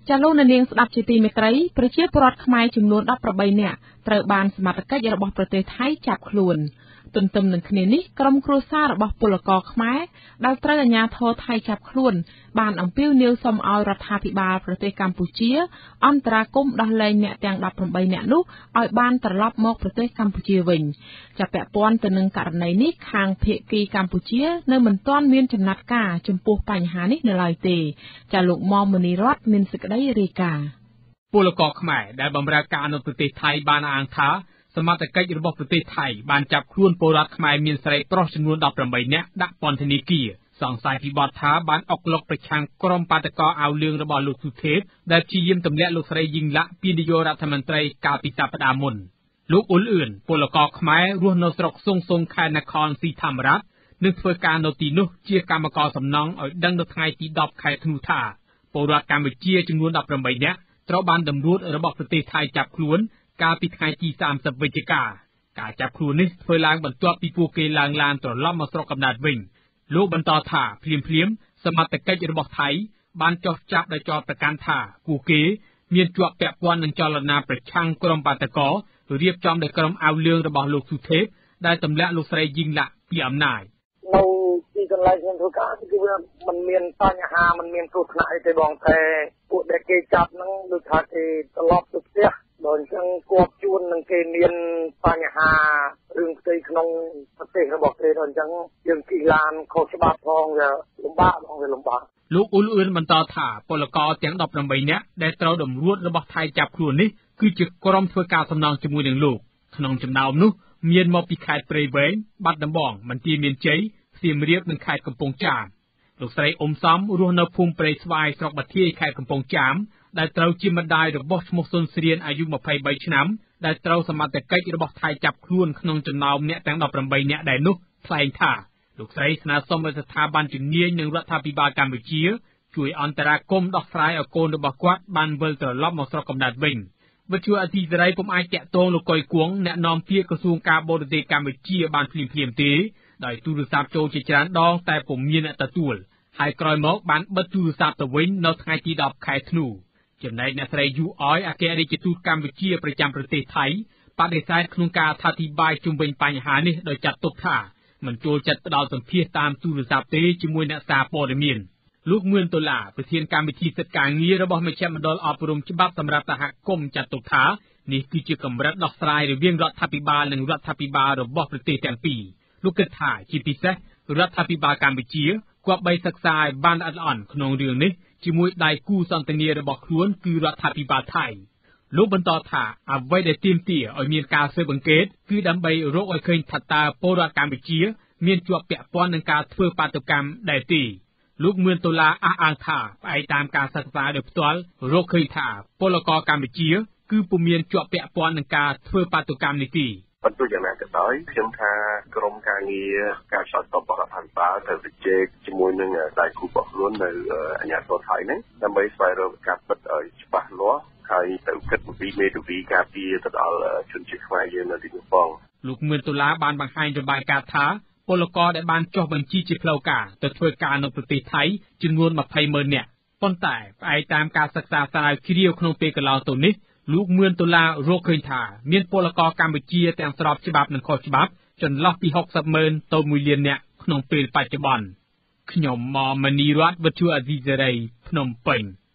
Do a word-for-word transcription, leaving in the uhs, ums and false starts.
ចាលោកនាងស្ដាប់ជាទីមេត្រីប្រជាពលរដ្ឋខ្មែរចំនួនដប់ប្រាំបីនាក់ត្រូវបានសមត្ថកិច្ចរបស់ប្រទេសថៃចាប់ខ្លួនទន្ទឹមនឹងគ្នានេះក្រុមគ្រួសាររបស់ពលករខ្មែរដែលត្រូវអាជ្ញាធរថៃចាប់ខ្លួនបានអំពាវនាវសុំឲ្យរដ្ឋាភិបាលប្រទេសកម្ពុជាអន្តរាគមន៍ដោះលែងអ្នកទាំងដប់ប្រាំបីនាក់នោះឲ្យបានត្រឡប់មកប្រទេសកម្ពុជាវិញចាប់ពាក់ព័ន្ធទៅនឹងករណីនេះខាងភាគីកម្ពុជានៅមិនទាន់មានចំណាត់ការចំពោះបញ្ហានេះនៅឡើយទេចាលោកមុំមនីរតមានសេចក្តីរាយការណ៍ពលករខ្មែរដែលបម្រើការនៅប្រទេសថៃបានអាងថាសមត្ថកិច្ចរបស់ប្រទេសថៃបានចាប់ខ្លួនពលរដ្ឋខ្មែរមានស្រីប្រុសចំនួនដប់ប្រាំបីនាក់ដាក់ពន្ធនាគារសង្ស័យពីបទថាបានអុកឡុកប្រឆាំងក្រុមបាតកោអាវលឿងរបស់លោកសុធេពដែលព្យាយាមទម្លាក់លោកស្រីយីងឡាក់ពីនាយករដ្ឋមន្ត្រីកាលពីសប្តាហ៍មុនលោកអ៊ុលអឿនពលករខ្មែររស់នៅស្រុកសុងសុងខេត្តនគរศรีធម្មរាជនឹងធ្វើការនៅទីនោះជាកម្មករសំណង់ឲ្យដឹងនៅថ្ងៃទីដប់ខែធ្នូថាពលរដ្ឋកម្ពុជាចំនួនដប់ប្រាំបីនាក់ត្រូវបានតម្រួតរបស់ប្រទេសថៃចាប់ខ្លួនកាលពីថ្ងៃទីសាមសិបវិច្ឆិកាការចាប់ខ្លួននេះធ្វើឡើងបន្ទាប់ពីពួកគេឡើងឡានត្រឡប់មកស្រុកកំណើតវិញលោកបន្តថាភ្លាមភ្លាមសមត្ថកិច្ចរបស់ថៃបានចោទចាប់ដោយចោទប្រកាន់ថាពួកគេមានជាប់ពាក់ព័ន្ធនឹងចលនាប្រឆាំងក្រុមបាតកោរៀបចំដោយក្រុមអាវលឿងរបស់លោកសុធេពដែលទម្លាក់លោកស្រីយីងឡាក់ពីអំណាចនៅទីកន្លែងខ្ញុំធ្វើការគឺវាមិនមានបញ្ហាមិនមានគ្រោះថ្នាក់អីទេបងតែពួកដែលគេចាប់ហ្នឹងដូចថាគេត្រឡប់ទៅផ្ទះបើអញ្ចឹងគាត់ជួននឹងគេមានបញ្ហារឿងផ្ទៃក្នុងប្រទេសរបស់គេដល់អញ្ចឹងយើងជិះឡានខុសច្បាប់ផងវាលំបាកផងវាលំបាកលោកអ៊ុលអឿនបន្តថាពលករទាំងដប់ប្រាំបីនាក់ដែលត្រូវតម្រួតរបស់ថៃចាប់ខ្លួននេះគឺជាក្រុមធ្វើការសំណងជាមួយនឹងលោកក្នុងចំណោមនោះមានមកពីខេត្តព្រៃវែងបាត់ដំបងមន្ទីរមានជ័យសៀមរាបនិងខេត្តកំពង់ចាមលោកស្រីអ៊ុំសំរស់នៅភូមិព្រៃស្វាយស្រុកបាធាយខេត្តកំពង់ចាមដែលត្រូវជាម្ដាយរបស់ឈ្មោះសុនស្រៀនអាយុម្ភៃបីឆ្នាំដែលត្រូវសមត្ថកិច្ចរបស់ថៃចាប់ខ្លួនក្នុងចំណោមអ្នកទាំងដប់ប្រាំបីនាក់ដែលនោះថ្លែងថាលោកស្រីស្នើសុំឲ្យស្ថាប័នជំនាញនិងរដ្ឋាភិបាលកម្ពុជាជួយអន្តរាគមន៍ដោះស្រាយឲ្យកូនរបស់គាត់បានវិលត្រឡប់មកស្រុកកំណើតវិញវិទ្យុអេស៊ីសេរីពុំអាចតាក់ទងលោកកុយគង់អ្នកនាំពាក្យក្រសួងការបរទេសកម្ពុជាបានភ្លាមភ្លាមទេដោយទូរស័ព្ទចូលជាច្រើនដងតែពុំមានអ្នកទទួលហើយក្រោយមកបានបិទទូរស័ព្ទទៅវិញនៅថ្ងៃទីដប់ខែធ្នូចំណែកអ្នកស្រីយូអយអគ្គរដ្ឋទូតកម្ពុជាប្រចាំប្រទេសថៃបដិសេធក្នុងការអធិប្បាយជុំវិញបញ្ហានេះដោយចាត់ទុកថាមិនចូលចិត្តផ្ដល់សម្ភារតាមទូរស័ព្ទទេជាមួយអ្នកសារព័ត៌មានលោកមឿនដុល្លារប្រធានកម្មវិធីសិទ្ធិការងាររបស់មជ្ឈមណ្ឌលអប់រំច្បាប់សម្រាប់សហគមន៍ចាត់ទុកថានេះគឺជាកម្រិតដោះស្រាយរវាងរដ្ឋាភិបាលនិងរដ្ឋាភិបាលរបស់ប្រទេសទាំងពីរលោកគិតថាជាពិសេសរដ្ឋាភិបាលកម្ពុជាគប្បីសិក្សាឲ្យបានល្អិតល្អន់ក្នុងរឿងនេះជាមួយដៃគូសន្ទនារបស់ខ្លួនគឺរដ្ឋាភិបាលថៃលោកបន្តថាអ្វីដែលទាមទារឲ្យមានការស៊ើបអង្កេតគឺដើម្បីរកឲ្យឃើញថាតើពលរដ្ឋកម្ពុជាមានជាប់ពាក់ព័ន្ធនឹងការធ្វើបាតុកម្មដែរទេលោកមឿនដុល្លារអះអាងថាផ្អែកតាមការសិក្សាដោយផ្ទាល់រកឃើញថាពលករកម្ពុជាគឺពុំមានជាប់ពាក់ព័ន្ធនឹងការធ្វើបាតុកម្មនេះទេបន្ទូយ៉ាងណាក៏ដោយខ្ញុំថាក្រមការងារការឆ្លើយតបរបស់រដ្ឋាភិបាលត្រូវជជែកជាមួយនឹងដៃគូរបស់ខ្លួននៅអាជ្ញាធរថៃហ្នឹងដើម្បីស្វែងរកការពិតឲ្យច្បាស់លាស់ហើយទៅគិតពីមេធាវីការពារទៅដល់ជនជាតិខ្មែរយើងនៅទីនោះផងលោកមឿនដុល្លារបានបង្ហាញរបាយការណ៍ថាពលករដែលបានចុះបញ្ជីជាផ្លូវការទៅធ្វើការនៅប្រទេសថៃចំនួនម្ភៃម៉ឺននាក់ប៉ុន្តែផ្អែកតាមការសិក្សាស្រាវជ្រាវក្នុងពេលកន្លងទៅនេះលោកមឿនដុល្លាររកឃើញថាមានពលករកម្ពុជាទាំងស្របច្បាប់និងខុសច្បាប់ចន្លោះពីហុកសិបម៉ឺនទៅមួយលាននាក់ក្នុងពេលបច្ចុប្បន្នខ្ញុំមុំមនីរតវិទ្យុអេស៊ីសេរីភ្នំពេញ